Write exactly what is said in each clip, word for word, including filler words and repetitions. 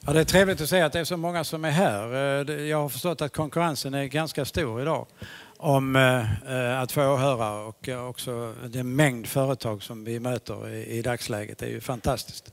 Ja, det är trevligt att se att det är så många som är här. Jag har förstått att konkurrensen är ganska stor idag om att få åhörare och också den mängd företag som vi möter i dagsläget. Det är ju fantastiskt.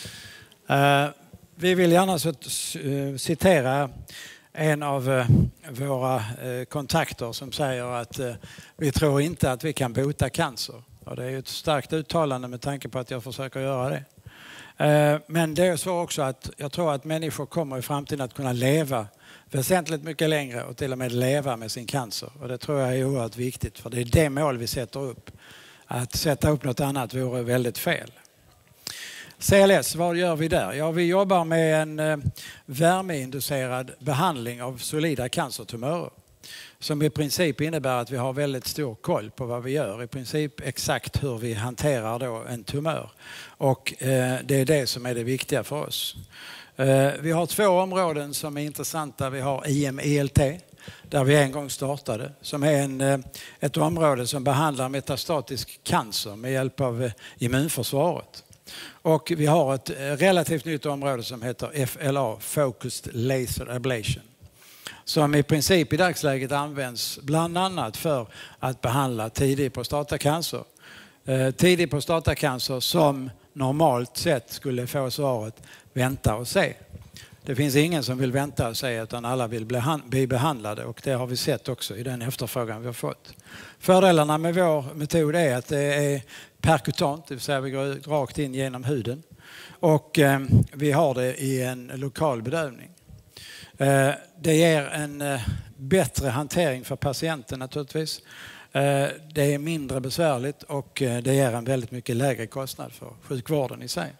Vi vill gärna så citera en av våra kontakter som säger att vi tror inte att vi kan bota cancer. Och det är ett starkt uttalande med tanke på att jag försöker göra det. Men det är så också att jag tror att människor kommer i framtiden att kunna leva väsentligt mycket längre och till och med leva med sin cancer. Och det tror jag är oerhört viktigt, för det är det mål vi sätter upp. Att sätta upp något annat vore väldigt fel. C L S, vad gör vi där? Ja, vi jobbar med en värmeinducerad behandling av solida cancertumörer. Som i princip innebär att vi har väldigt stor koll på vad vi gör. I princip exakt hur vi hanterar då en tumör. Och eh, det är det som är det viktiga för oss. Eh, vi har två områden som är intressanta. Vi har I M E L T, där vi en gång startade. Som är en, eh, ett område som behandlar metastatisk cancer med hjälp av eh, immunförsvaret. Och vi har ett eh, relativt nytt område som heter F L A, Focused Laser Ablation. Som i princip i dagsläget används bland annat för att behandla tidig prostatacancer. Eh, tidig prostatacancer som normalt sett skulle få svaret vänta och se. Det finns ingen som vill vänta och se, utan alla vill bli behandlade, och det har vi sett också i den efterfrågan vi har fått. Fördelarna med vår metod är att det är perkutant, det vill säga vi går rakt in genom huden, och eh, vi har det i en lokal bedövning. Det ger en bättre hantering för patienten naturligtvis. Det är mindre besvärligt och det ger en väldigt mycket lägre kostnad för sjukvården i sig.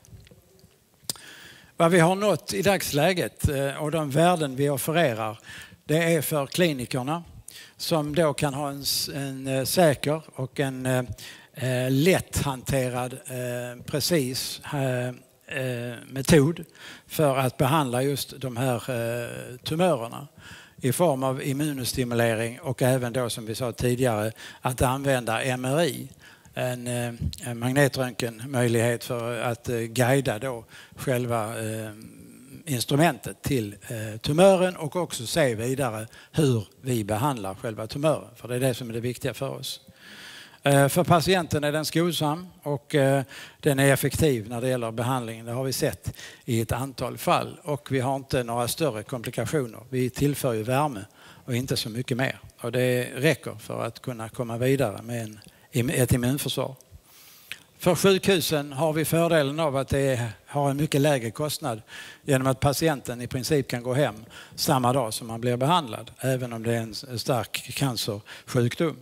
Vad vi har nått i dagsläget och de värden vi offererar, det är för klinikerna som då kan ha en, en säker och en eh, lätt hanterad, eh, precis eh, metod för att behandla just de här eh, tumörerna i form av immunostimulering, och även då, som vi sa tidigare, att använda M R I, en, eh, en magnetröntgenmöjlighet för att eh, guida då själva eh, instrumentet till eh, tumören, och också se vidare hur vi behandlar själva tumören, för det är det som är det viktiga för oss. För patienten är den skonsam och den är effektiv när det gäller behandlingen. Det har vi sett i ett antal fall, och vi har inte några större komplikationer. Vi tillför ju värme och inte så mycket mer. Och det räcker för att kunna komma vidare med en, ett immunförsvar. För sjukhusen har vi fördelen av att det har en mycket lägre kostnad genom att patienten i princip kan gå hem samma dag som man blir behandlad, även om det är en stark cancersjukdom.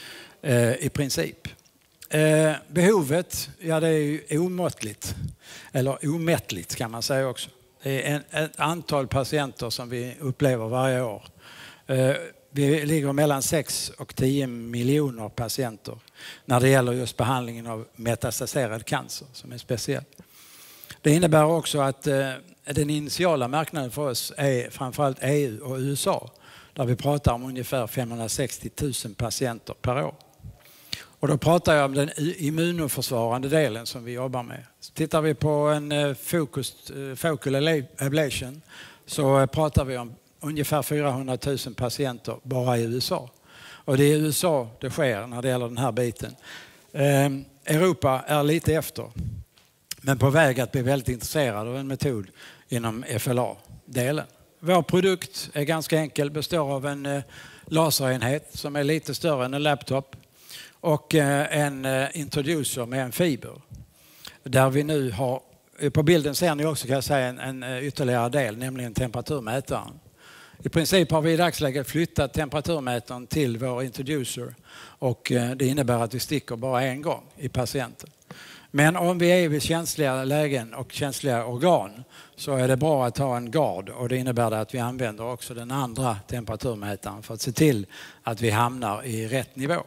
I princip. Eh, behovet, ja, det är ju omåttligt, eller omättligt kan man säga också. Det är en, ett antal patienter som vi upplever varje år. Eh, vi ligger mellan sex och tio miljoner patienter när det gäller just behandlingen av metastaserad cancer, som är speciell. Det innebär också att eh, den initiala marknaden för oss är framförallt E U och U S A, där vi pratar om ungefär femhundrasextio tusen patienter per år. Och då pratar jag om den immunoförsvarande delen som vi jobbar med. Så tittar vi på en focused, focal ablation, så pratar vi om ungefär fyrahundratusen patienter bara i U S A. Och det är i U S A det sker när det gäller den här biten. Eh, Europa är lite efter, men på väg att bli väldigt intresserad av en metod inom F L A-delen. Vår produkt är ganska enkel, består av en eh, laserenhet som är lite större än en laptop, och en introducer med en fiber. Där vi nu har, på bilden ser ni också, kan jag säga, en, en ytterligare del, nämligen temperaturmätaren. I princip har vi i dagsläget flyttat temperaturmätaren till vår introducer, och det innebär att vi sticker bara en gång i patienten. Men om vi är vid känsliga lägen och känsliga organ, så är det bra att ha en gard, och det innebär att vi använder också den andra temperaturmätaren för att se till att vi hamnar i rätt nivå.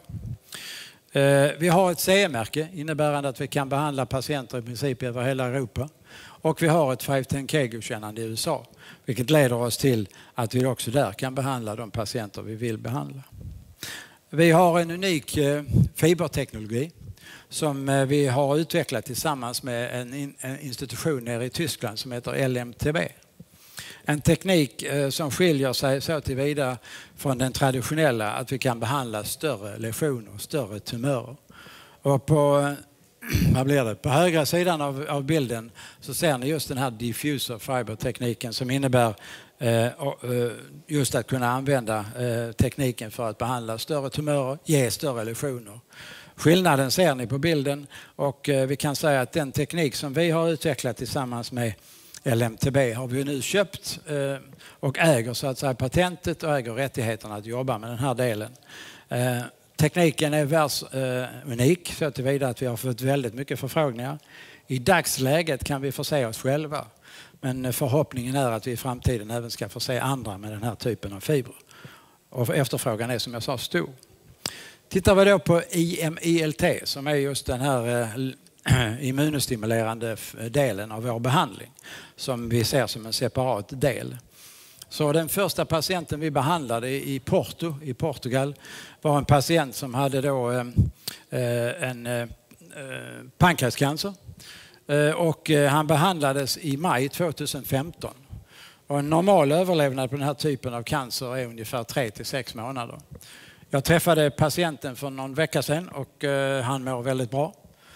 Vi har ett C E-märke innebärande att vi kan behandla patienter i princip över hela Europa, och vi har ett fem ten K-godkännande i U S A, vilket leder oss till att vi också där kan behandla de patienter vi vill behandla. Vi har en unik fiberteknologi som vi har utvecklat tillsammans med en institution nere i Tyskland som heter L M T B. En teknik som skiljer sig så tillvida från den traditionella att vi kan behandla större lesioner, större tumörer. Och på, vad blir det? På högra sidan av, av bilden så ser ni just den här diffuser fiber-tekniken som innebär eh, just att kunna använda eh, tekniken för att behandla större tumörer, ge större lesioner. Skillnaden ser ni på bilden och eh, vi kan säga att den teknik som vi har utvecklat tillsammans med L M T B har vi nu köpt eh, och äger så att säga patentet och äger rättigheterna att jobba med den här delen. Eh, tekniken är världsunik så tillvida att vi har fått väldigt mycket förfrågningar. I dagsläget kan vi förse oss själva, men förhoppningen är att vi i framtiden även ska förse andra med den här typen av fibrer. Och efterfrågan är som jag sa stor. Tittar vi då på I M I L T som är just den här eh, immunstimulerande delen av vår behandling som vi ser som en separat del. Så den första patienten vi behandlade i Porto i Portugal var en patient som hade då eh, en eh, pankreascancer eh, och eh, han behandlades i maj tjugohundrafemton. Och en normal överlevnad på den här typen av cancer är ungefär tre till sex månader. Jag träffade patienten för någon vecka sedan och eh, han mår väldigt bra.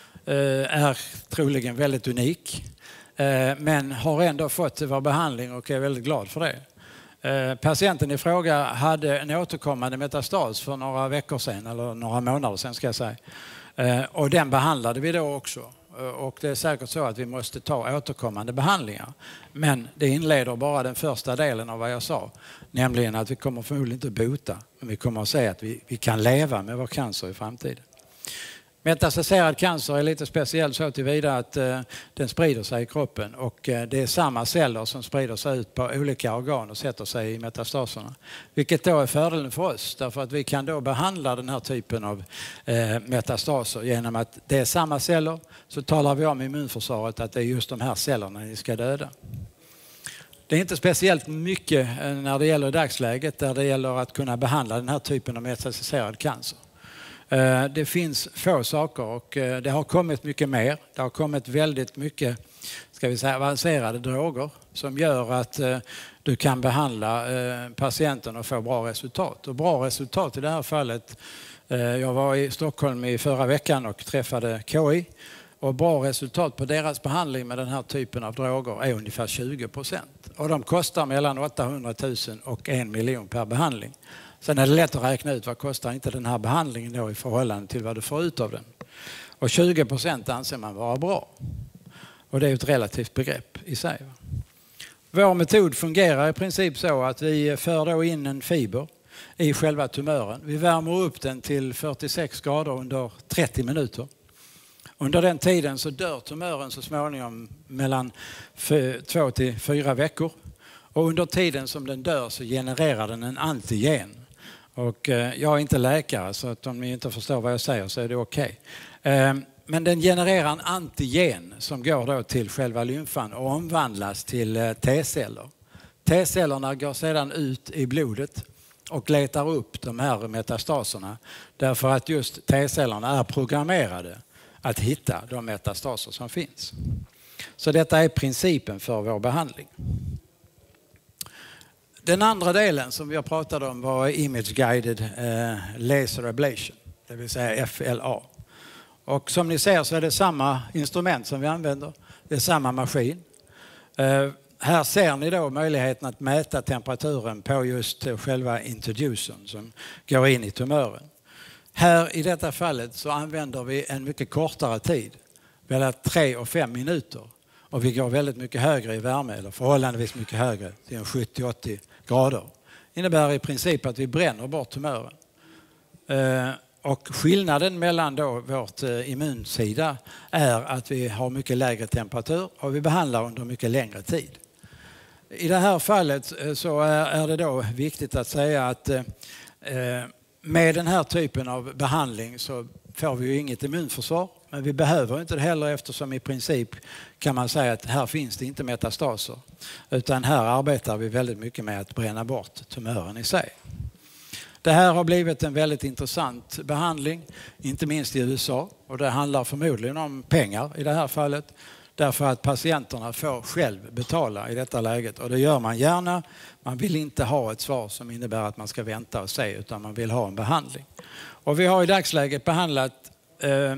Eh, är troligen väldigt unik eh, men har ändå fått vår behandling och är väldigt glad för det. Eh, patienten i fråga hade en återkommande metastas för några veckor sedan eller några månader sedan ska jag säga. Eh, och den behandlade vi då också. Och det är säkert så att vi måste ta återkommande behandlingar. Men det inleder bara den första delen av vad jag sa. Nämligen att vi kommer förmodligen inte att bota. Men vi kommer att säga att vi, vi kan leva med vår cancer i framtiden. Metastaserad cancer är lite speciell så tillvida att eh, den sprider sig i kroppen. Och eh, det är samma celler som sprider sig ut på olika organ och sätter sig i metastaserna. Vilket då är fördelen för oss. Därför att vi kan då behandla den här typen av eh, metastaser genom att det är samma celler. Så talar vi om immunförsvaret att det är just de här cellerna ni ska döda. Det är inte speciellt mycket när det gäller dagsläget där det gäller att kunna behandla den här typen av metastaserad cancer. Det finns få saker och det har kommit mycket mer. Det har kommit väldigt mycket ska vi säga, avancerade droger som gör att du kan behandla patienten och få bra resultat. Och bra resultat i det här fallet, jag var i Stockholm i förra veckan och träffade K I. Och bra resultat på deras behandling med den här typen av droger är ungefär tjugo procent. Och de kostar mellan åttahundratusen och en miljon per behandling. Sen är det lätt att räkna ut vad kostar inte den här behandlingen då i förhållande till vad du får ut av den. Och tjugo procent anser man vara bra. Och det är ett relativt begrepp i sig. Vår metod fungerar i princip så att vi för då in en fiber i själva tumören. Vi värmer upp den till fyrtiosex grader under trettio minuter. Under den tiden så dör tumören så småningom mellan två till fyra veckor. Och under tiden som den dör så genererar den en antigen. Och jag är inte läkare så att om ni inte förstår vad jag säger så är det okej. Okay. Men den genererar en antigen som går då till själva lymfan och omvandlas till T-celler. T-cellerna går sedan ut i blodet och letar upp de här metastaserna. Därför att just T-cellerna är programmerade att hitta de metastaser som finns. Så detta är principen för vår behandling. Den andra delen som vi har pratat om var Image Guided eh, Laser Ablation, det vill säga F L A. Och som ni ser så är det samma instrument som vi använder, det är samma maskin. Eh, här ser ni då möjligheten att mäta temperaturen på just själva introducern som går in i tumören. Här i detta fallet så använder vi en mycket kortare tid, mellan tre och fem minuter. Och vi går väldigt mycket högre i värme, eller förhållandevis mycket högre, till sjuttio till åttio grader. Det innebär i princip att vi bränner bort tumören. Eh, och skillnaden mellan då vårt eh, immunsida är att vi har mycket lägre temperatur och vi behandlar under mycket längre tid. I det här fallet eh, så är, är det då viktigt att säga att eh, med den här typen av behandling så får vi ju inget immunförsvar. Men vi behöver inte det heller eftersom i princip kan man säga att här finns det inte metastaser. Utan här arbetar vi väldigt mycket med att bränna bort tumören i sig. Det här har blivit en väldigt intressant behandling, inte minst i U S A. Och det handlar förmodligen om pengar i det här fallet. Därför att patienterna får själv betala i detta läget. Och det gör man gärna. Man vill inte ha ett svar som innebär att man ska vänta och se, utan man vill ha en behandling. Och vi har i dagsläget behandlat eh,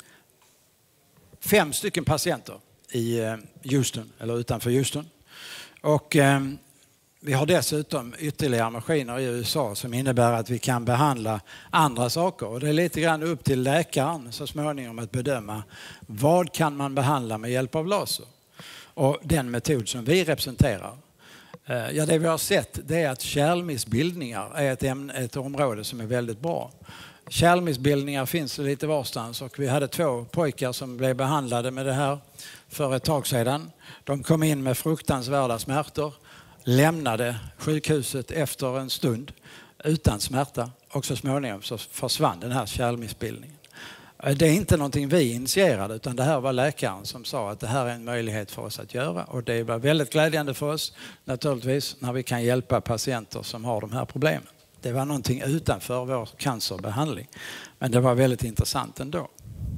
fem stycken patienter i eh, Houston, eller utanför Houston. Och eh, vi har dessutom ytterligare maskiner i U S A som innebär att vi kan behandla andra saker. Och det är lite grann upp till läkaren så småningom att bedöma vad kan man behandla med hjälp av laser. Och den metod som vi representerar. Ja, det vi har sett det är att kärlmissbildningar är ett, ämne, ett område som är väldigt bra. Kärlmissbildningar finns lite varstans och vi hade två pojkar som blev behandlade med det här för ett tag sedan. De kom in med fruktansvärda smärtor, lämnade sjukhuset efter en stund utan smärta och så småningom så försvann den här kärlmissbildningen. Det är inte någonting vi initierade, utan det här var läkaren som sa att det här är en möjlighet för oss att göra. Och det var väldigt glädjande för oss naturligtvis när vi kan hjälpa patienter som har de här problemen. Det var någonting utanför vår cancerbehandling. Men det var väldigt intressant ändå.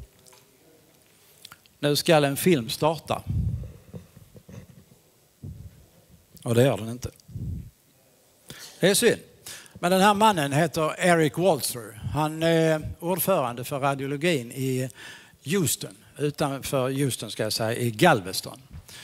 Nu ska en film starta. Och det gör den inte. Det är synd. Men den här mannen heter Eric Walzer. Han är ordförande för radiologin i Houston. Utanför Houston ska jag säga, i Galveston.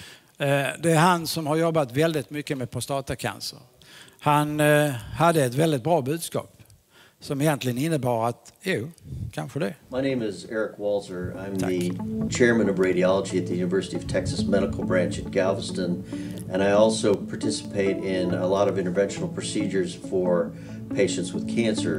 Det är han som har jobbat väldigt mycket med prostatacancer. Han hade ett väldigt bra budskap som egentligen innebar att, jo, kanske det. My name is Eric Walzer. I'm Tack. the chairman of radiology at the University of Texas Medical Branch at Galveston. And I also participate in a lot of interventional procedures for patients with cancer.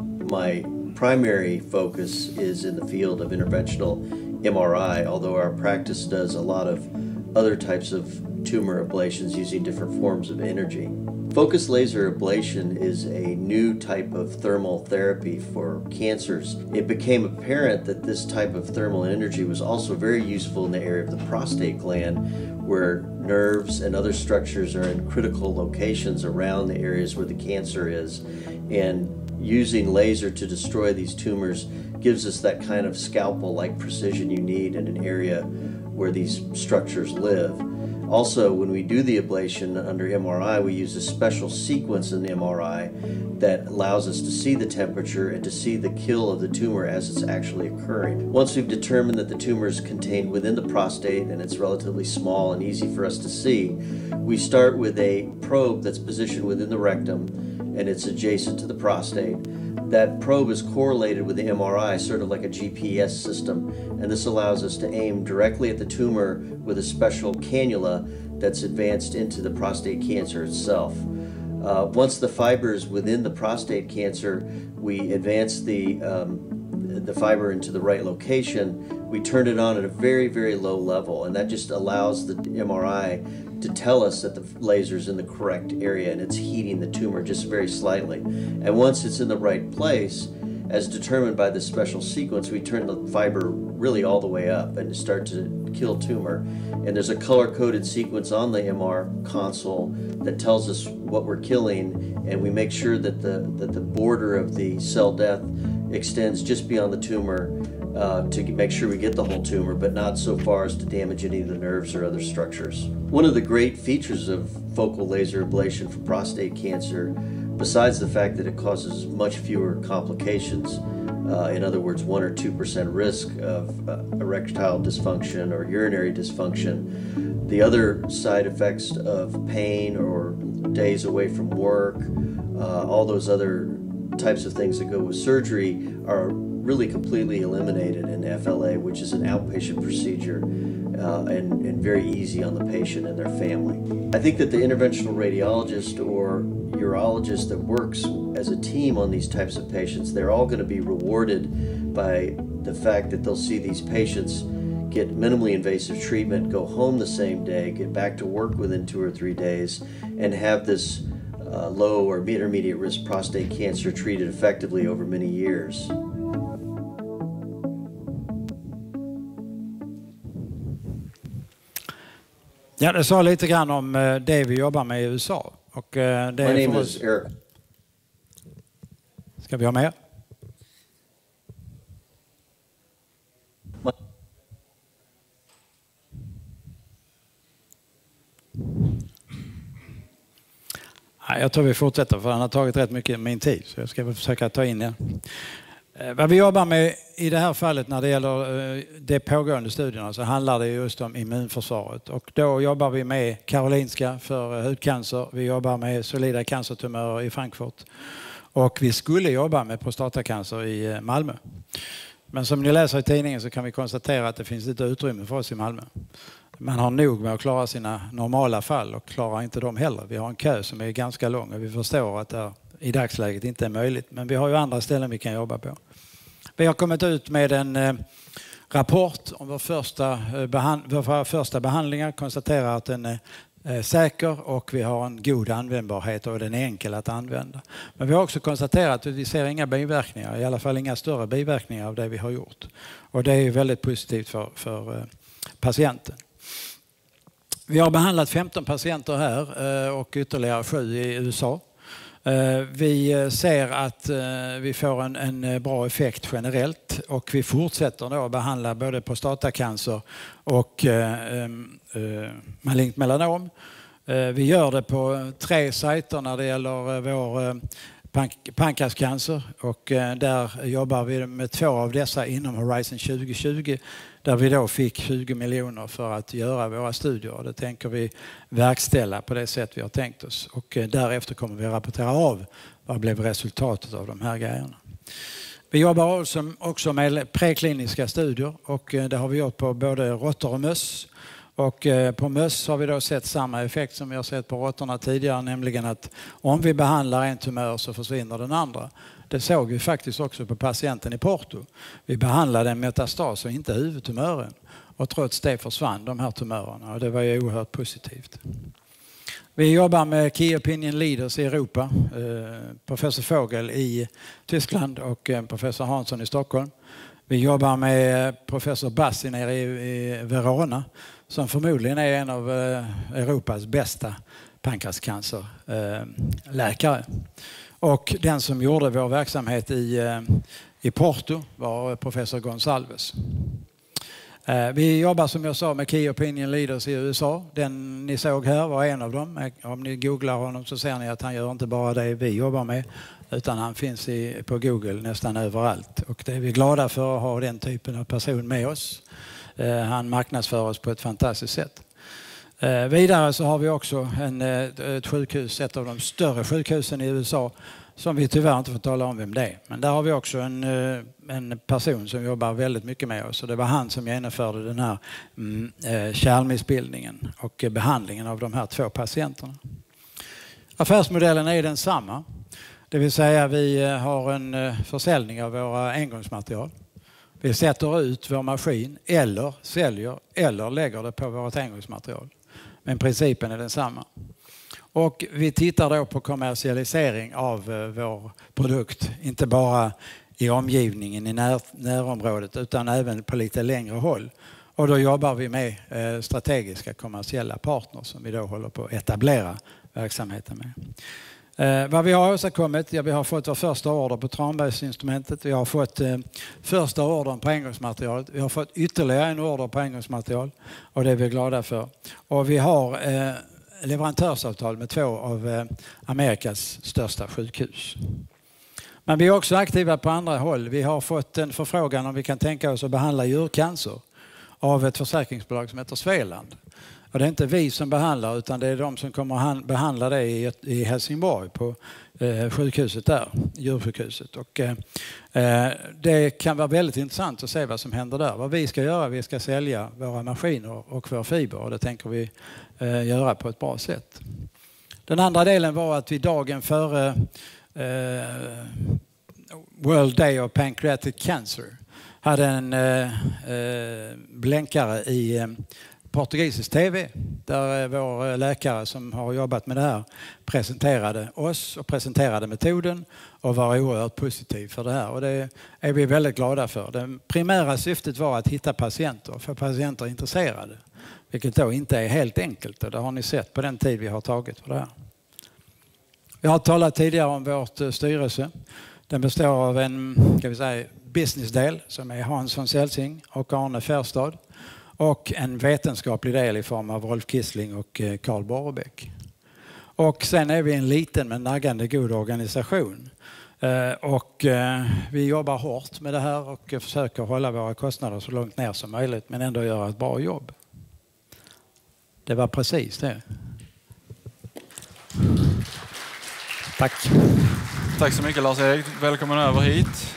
My primary focus is in the field of interventional M R I, although our practice does a lot of other types of tumor ablations using different forms of energy. Focused laser ablation is a new type of thermal therapy for cancers. It became apparent that this type of thermal energy was also very useful in the area of the prostate gland, where nerves and other structures are in critical locations around the areas where the cancer is. And using laser to destroy these tumors gives us that kind of scalpel-like precision you need in an area where these structures live. Also, when we do the ablation under M R I, we use a special sequence in the M R I that allows us to see the temperature and to see the kill of the tumor as it's actually occurring. Once we've determined that the tumor is contained within the prostate and it's relatively small and easy for us to see, we start with a probe that's positioned within the rectum and it's adjacent to the prostate. That probe is correlated with the M R I, sort of like a G P S system, and this allows us to aim directly at the tumor with a special cannula that's advanced into the prostate cancer itself. Uh, once the fibers within the prostate cancer, we advance the, um, the fiber into the right location, we turn it on at a very, very low level, and that just allows the M R I to tell us that the laser's in the correct area and it's heating the tumor just very slightly. And once it's in the right place, as determined by this special sequence, we turn the fiber really all the way up and start to kill tumor. And there's a color-coded sequence on the M R console that tells us what we're killing, and we make sure that the, that the border of the cell death extends just beyond the tumor uh, to make sure we get the whole tumor, but not so far as to damage any of the nerves or other structures. One of the great features of focal laser ablation for prostate cancer, besides the fact that it causes much fewer complications, uh, in other words, one or two percent risk of uh, erectile dysfunction or urinary dysfunction, the other side effects of pain or days away from work, uh, all those other types of things that go with surgery are really completely eliminated in F L A, which is an outpatient procedure uh, and, and very easy on the patient and their family. I think that the interventional radiologist or urologist that works as a team on these types of patients, they're all going to be rewarded by the fact that they'll see these patients get minimally invasive treatment, go home the same day, get back to work within two or three days, and have this uh, low or intermediate risk prostate cancer treated effectively over many years. Ja, det sa lite grann om det vi jobbar med i U S A. Och det är My name is Eric. Ska vi ha mer? Jag tror vi fortsätter, för han har tagit rätt mycket min tid, så jag ska väl försöka ta in det. Vad vi jobbar med i det här fallet när det gäller de pågående studierna, så handlar det just om immunförsvaret. Och då jobbar vi med Karolinska för hudcancer. Vi jobbar med solida cancertumörer i Frankfurt. Och vi skulle jobba med prostatacancer i Malmö. Men som ni läser i tidningen så kan vi konstatera att det finns lite utrymme för oss i Malmö. Man har nog med att klara sina normala fall och klarar inte dem heller. Vi har en kö som är ganska lång och vi förstår att det i dagsläget inte är möjligt. Men vi har ju andra ställen vi kan jobba på. Vi har kommit ut med en eh, rapport om vår första, eh, behand- våra första behandlingar. Konstaterar att den är eh, säker och vi har en god användbarhet och den är enkel att använda. Men vi har också konstaterat att vi ser inga biverkningar, i alla fall inga större biverkningar av det vi har gjort. Och det är väldigt positivt för, för eh, patienten. Vi har behandlat femton patienter här eh, och ytterligare sju i U S A. Vi ser att vi får en, en bra effekt generellt och vi fortsätter då att behandla både prostatacancer och eh, eh, malignt melanom. Eh, vi gör det på tre sajter när det gäller vår eh, pank- pankreascancer och eh, där jobbar vi med två av dessa inom Horizon tjugo tjugo. Där vi då fick tjugo miljoner för att göra våra studier. Och det tänker vi verkställa på det sätt vi har tänkt oss. Och därefter kommer vi rapportera av vad blev resultatet av de här grejerna. Vi jobbar också, också med prekliniska studier och det har vi gjort på både råttor och möss. Och på möss har vi då sett samma effekt som vi har sett på råttorna tidigare, nämligen att om vi behandlar en tumör så försvinner den andra. Det såg vi faktiskt också på patienten i Porto. Vi behandlade en metastas och inte huvudtumören. Och trots det försvann de här tumörerna och det var ju oerhört positivt. Vi jobbar med Key Opinion Leaders i Europa. Professor Vogel i Tyskland och professor Hansson i Stockholm. Vi jobbar med professor Bassi nere i Verona som förmodligen är en av Europas bästa pankreascancerläkare. Och den som gjorde vår verksamhet i, i Porto var professor Gonsalves. Vi jobbar som jag sa med Key Opinion Leaders i U S A. Den ni såg här var en av dem. Om ni googlar honom så ser ni att han gör inte bara det vi jobbar med utan han finns i, på Google nästan överallt. Och det är vi glada för att ha den typen av person med oss. Han marknadsför oss på ett fantastiskt sätt. Eh, vidare så har vi också en, ett sjukhus, ett av de större sjukhusen i U S A som vi tyvärr inte får tala om vem det är. Men där har vi också en, en person som jobbar väldigt mycket med oss och det var han som genomförde den här mm, eh, kärlmissbildningen och behandlingen av de här två patienterna. Affärsmodellen är densamma. Det vill säga vi har en försäljning av våra engångsmaterial. Vi sätter ut vår maskin eller säljer eller lägger det på vårt engångsmaterial. Men principen är densamma. Och vi tittar då på kommersialisering av vår produkt. Inte bara i omgivningen i när, närområdet utan även på lite längre håll. Och då jobbar vi med strategiska kommersiella partners som vi då håller på att etablera verksamheten med. Eh, vad vi har åstadkommit, ja, vi har fått vår första order på Tranbergsinstrumentet. Vi har fått eh, första ordern på engångsmaterialet. Vi har fått ytterligare en order på engångsmaterial och det är vi glada för. Och vi har eh, leverantörsavtal med två av eh, Amerikas största sjukhus. Men vi är också aktiva på andra håll. Vi har fått en förfrågan om vi kan tänka oss att behandla djurcancer av ett försäkringsbolag som heter Svealand. Och det är inte vi som behandlar utan det är de som kommer att behandla det i, i Helsingborg på eh, sjukhuset där, djursjukhuset. Och, eh, det kan vara väldigt intressant att se vad som händer där. Vad vi ska göra, vi ska sälja våra maskiner och vår fiber och det tänker vi eh, göra på ett bra sätt. Den andra delen var att vi dagen före eh, World Day of Pancreatic Cancer hade en eh, eh, blänkare i eh, portugisisk tv där vår läkare som har jobbat med det här presenterade oss och presenterade metoden och var oerhört positiv för det här. Och det är vi väldigt glada för. Det primära syftet var att hitta patienter och få patienter intresserade. Vilket då inte är helt enkelt och det har ni sett på den tid vi har tagit för det här. Vi har talat tidigare om vårt styrelse. Den består av en, ska vi säga, businessdel som är Hans von Celsing och Arne Färstad. och en vetenskaplig del i form av Rolf Kissling och Carl Borrebäck. Och sen är vi en liten men naggande god organisation. Och vi jobbar hårt med det här och försöker hålla våra kostnader så långt ner som möjligt men ändå göra ett bra jobb. Det var precis det. Tack. Tack så mycket Lars-Erik. Välkommen över hit.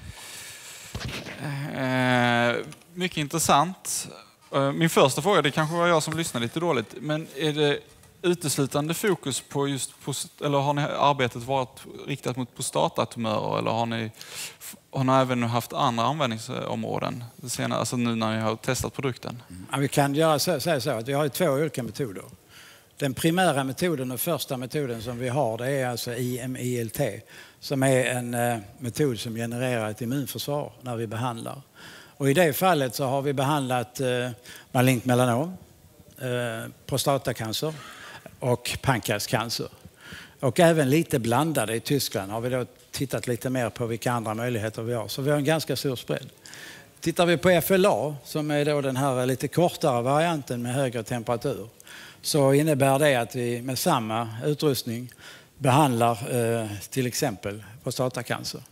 Eh, mycket intressant. Eh, min första fråga, det kanske var jag som lyssnade lite dåligt, men är det uteslutande fokus på just, eller har ni arbetet varit riktat mot prostatatumörer eller har ni, har ni även haft andra användningsområden senare, alltså nu när ni har testat produkten? Ja, vi kan göra så, säga så att vi har två olika metoder. Den primära metoden och första metoden som vi har, det är alltså I M I L T som är en eh, metod som genererar ett immunförsvar när vi behandlar. Och i det fallet så har vi behandlat eh, malignt melanom, eh, prostatacancer och pankreascancer. Och även lite blandade i Tyskland har vi då tittat lite mer på vilka andra möjligheter vi har. Så vi har en ganska stor spread. Tittar vi på F L A som är då den här lite kortare varianten med högre temperatur, så innebär det att vi med samma utrustning behandlar eh, till exempel prostatacancer.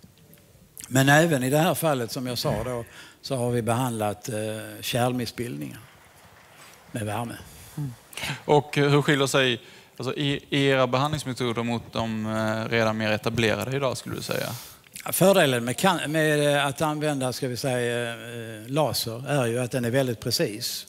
Men även i det här fallet som jag sa då så har vi behandlat eh, kärlmissbildningar med värme. Mm. Och hur skiljer sig alltså, i, i era behandlingsmetoder mot de eh, redan mer etablerade idag skulle du säga? Fördelen med, kan, med att använda ska vi säga, eh, laser är ju att den är väldigt precis.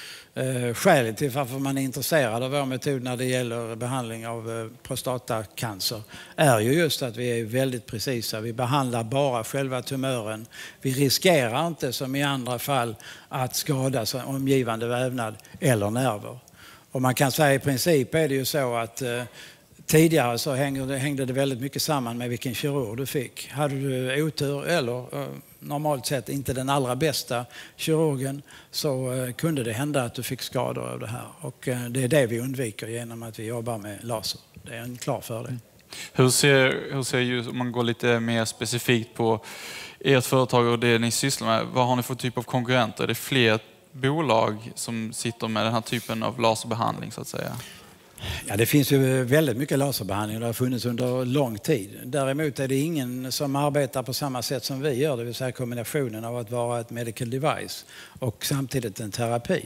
Eh, skälet till varför man är intresserad av vår metod när det gäller behandling av eh, prostatacancer är ju just att vi är väldigt precisa. Vi behandlar bara själva tumören. Vi riskerar inte som i andra fall att skada omgivande vävnad eller nerver. Och man kan säga i princip är det ju så att eh, tidigare så hängde det, hängde det väldigt mycket samman med vilken kirurg du fick. Hade du otur eller eh, normalt sett inte den allra bästa kirurgen så eh, kunde det hända att du fick skador av det här. Och eh, det är det vi undviker genom att vi jobbar med laser. Det är en klar fördel. Hur ser, hur ser ju, om man går lite mer specifikt på ert företag och det ni sysslar med, vad har ni för typ av konkurrenter? Är det fler bolag som sitter med den här typen av laserbehandling så att säga? Ja, det finns ju väldigt mycket laserbehandling och det har funnits under lång tid. Däremot är det ingen som arbetar på samma sätt som vi gör, det vill säga kombinationen av att vara ett medical device och samtidigt en terapi.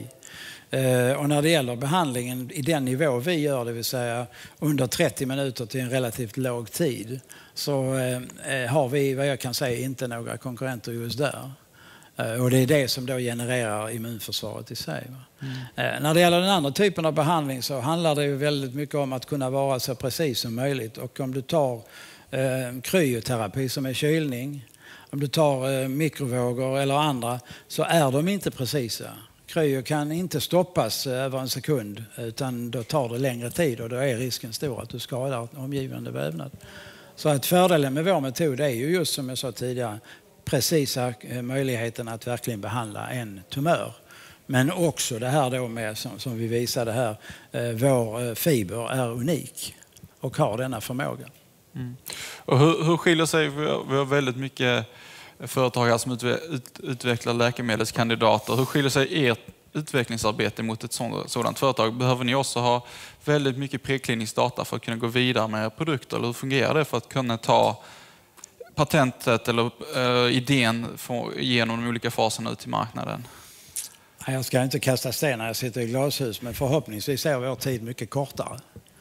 Och när det gäller behandlingen i den nivå vi gör, det vill säga under trettio minuter till en relativt låg tid, så har vi, vad jag kan säga, inte några konkurrenter just där. Och det är det som då genererar immunförsvaret i sig. Mm. När det gäller den andra typen av behandling så handlar det ju väldigt mycket om att kunna vara så precis som möjligt. Och om du tar eh, kryoterapi som är kylning, om du tar eh, mikrovågor eller andra så är de inte precisa. Kryo kan inte stoppas över en sekund utan då tar det längre tid och då är risken stor att du skadar omgivande vävnad. Så att fördelen med vår metod är ju just som jag sa tidigare precisa möjligheten att verkligen behandla en tumör. Men också det här då med, som, som vi visade här, eh, vår fiber är unik och har denna förmåga. Mm. Och hur, hur skiljer sig, vi har väldigt mycket företagare som utve, ut, utvecklar läkemedelskandidater. Hur skiljer sig ert utvecklingsarbete mot ett sådant, sådant företag? Behöver ni också ha väldigt mycket preklinisk data för att kunna gå vidare med era produkter? Eller hur fungerar det för att kunna ta patentet eller uh, idén för, genom de olika faserna ut till marknaden? Jag ska inte kasta sten när jag sitter i glashus, men förhoppningsvis är vår tid mycket kortare.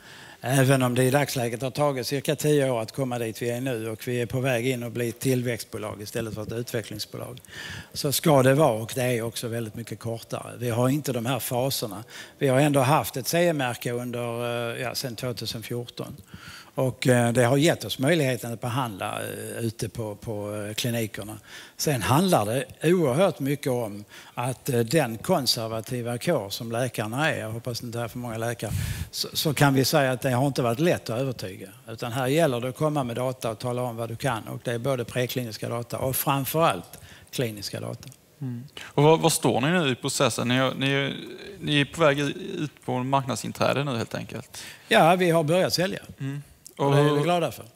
Även om det i dagsläget har tagit cirka tio år att komma dit vi är nu och vi är på väg in och bli ett tillväxtbolag istället för ett utvecklingsbolag, så ska det vara, och det är också väldigt mycket kortare. Vi har inte de här faserna. Vi har ändå haft ett C E-märke under, ja, sedan tjugohundrafjorton. Och det har gett oss möjligheten att behandla ute på, på klinikerna. Sen handlar det oerhört mycket om att den konservativa kår som läkarna är, jag hoppas inte det är för många läkare, så, så kan vi säga att det har inte varit lätt att övertyga. Utan här gäller det att komma med data och tala om vad du kan. Och det är både prekliniska data och framförallt kliniska data. Mm. Och vad, vad står ni nu i processen? Ni är, ni, är, ni är på väg ut på marknadsinträde nu helt enkelt? Ja, vi har börjat sälja. Mm. Och det är vi glada för.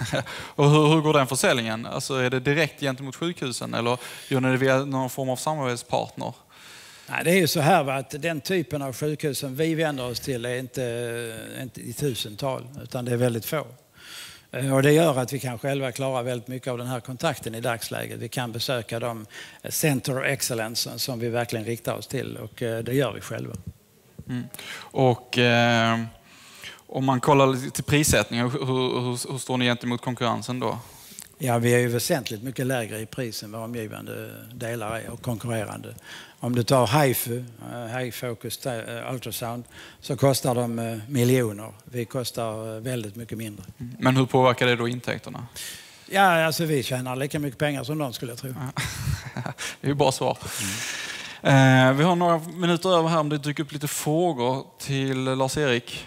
Och hur, hur går den försäljningen? Alltså är det direkt gentemot sjukhusen eller gör ni det via någon form av samarbetspartner? Nej, det är ju så här va, att den typen av sjukhus som vi vänder oss till är inte, inte i tusental, utan det är väldigt få. Och det gör att vi kan själva klara väldigt mycket av den här kontakten i dagsläget. Vi kan besöka de Center of Excellence som vi verkligen riktar oss till, och det gör vi själva. Mm. Och eh, om man kollar lite till prissättningen, hur, hur, hur står ni gentemot konkurrensen då? Ja, vi är ju väsentligt mycket lägre i pris än vad omgivande delar är och konkurrerande. Om du tar H I F U, High Focus Ultrasound, så kostar de miljoner. Vi kostar väldigt mycket mindre. Men hur påverkar det då intäkterna? Ja, alltså vi tjänar lika mycket pengar som de, skulle jag tro. Det är ju bra svar. Mm. Eh, vi har några minuter över här om det dyker upp lite frågor till Lars-Erik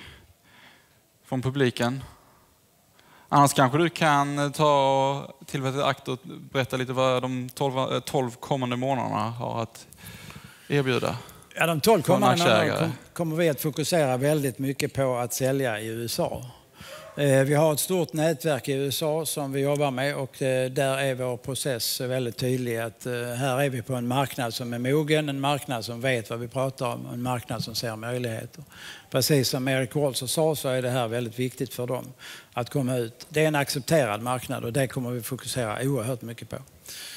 från publiken. Annars kanske du kan ta tillfället i akt och berätta lite vad de tolv, tolv kommande månaderna har att erbjuda. Ja, de tolv kommande månaderna kommer vi att fokusera väldigt mycket på att sälja i U S A. Vi har ett stort nätverk i U S A som vi jobbar med, och där är vår process väldigt tydlig. Att här är vi på en marknad som är mogen, en marknad som vet vad vi pratar om, en marknad som ser möjligheter. Precis som Eric Walser sa, så är det här väldigt viktigt för dem att komma ut. Det är en accepterad marknad, och det kommer vi fokusera oerhört mycket på.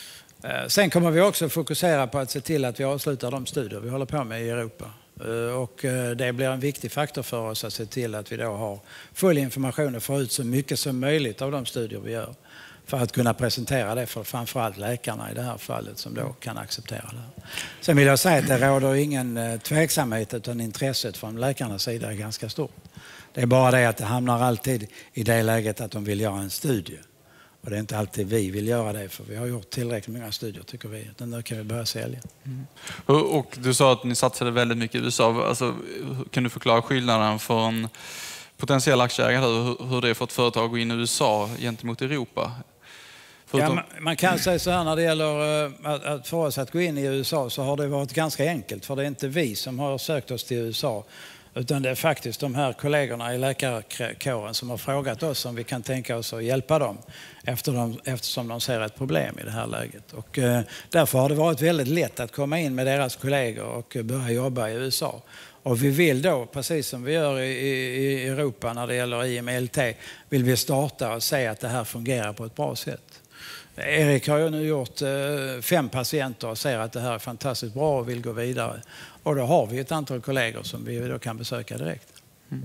Sen kommer vi också fokusera på att se till att vi avslutar de studier vi håller på med i Europa. Och det blir en viktig faktor för oss att se till att vi då har full information och får ut så mycket som möjligt av de studier vi gör, för att kunna presentera det för framförallt läkarna i det här fallet, som då kan acceptera det. Sen vill jag säga att det råder ingen tveksamhet, utan intresset från läkarnas sida är ganska stort. Det är bara det att det hamnar alltid i det läget att de vill göra en studie. Och det är inte alltid vi vill göra det, för vi har gjort tillräckligt många studier, tycker vi. Den där kan vi börja sälja. Mm. Och, och du sa att ni satsade väldigt mycket i U S A. Alltså, kan du förklara skillnaden för en potentiell aktieägare, hur, hur det är för ett företag att gå in i U S A gentemot Europa? Ja, man, man kan säga så här, när det gäller att, att för oss att gå in i U S A, så har det varit ganska enkelt, för det är inte vi som har sökt oss till U S A. Utan det är faktiskt de här kollegorna i läkarkåren som har frågat oss om vi kan tänka oss att hjälpa dem, efter de, eftersom de ser ett problem i det här läget. Och, eh, därför har det varit väldigt lätt att komma in med deras kollegor och börja jobba i U S A. Och vi vill då, precis som vi gör i, i, i Europa när det gäller I M L T, vill vi starta och se att det här fungerar på ett bra sätt. Erik har ju nu gjort eh, fem patienter och ser att det här är fantastiskt bra och vill gå vidare. Och då har vi ett antal kollegor som vi då kan besöka direkt. Mm.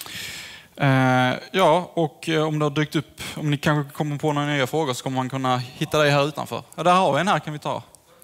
Eh, ja, och om det har dykt upp, om ni kanske kommer på några nya frågor, så kommer man kunna hitta dig här utanför. Ja, där har vi en här, kan vi ta.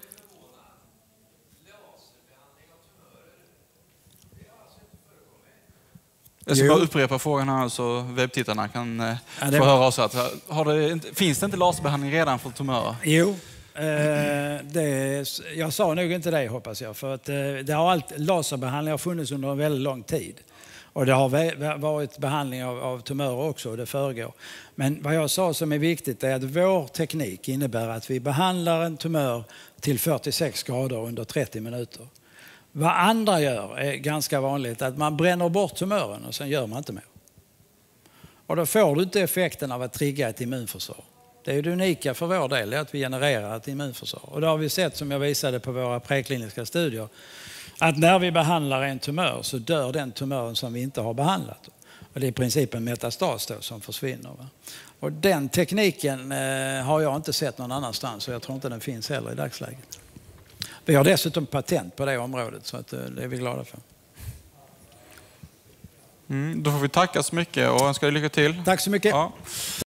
Jag ska bara upprepa frågan här så webbtittarna kan eh, ja, få höra oss. Att, har det, finns det inte laserbehandling redan för tumörer? Jo. Eh, det, jag sa nog inte det, hoppas jag, för att eh, det har allt, laserbehandling har funnits under en väldigt lång tid, och det har varit behandling av, av tumörer också, och det föregår. Men vad jag sa som är viktigt är att vår teknik innebär att vi behandlar en tumör till fyrtiosex grader under trettio minuter. Vad andra gör är ganska vanligt, att man bränner bort tumören och sen gör man inte mer. Och då får du inte effekten av att trigga ett immunförsvar. Det är det unika för vår del, är att vi genererar ett immunförsvar. Och det har vi sett, som jag visade på våra prekliniska studier, att när vi behandlar en tumör så dör den tumören som vi inte har behandlat. Och det är i princip en metastas då som försvinner. Va? Och den tekniken eh, har jag inte sett någon annanstans, och jag tror inte den finns heller i dagsläget. Vi har dessutom patent på det området, så att, eh, det är vi glada för. Mm, då får vi tacka så mycket och önska dig lycka till. Tack så mycket. Ja.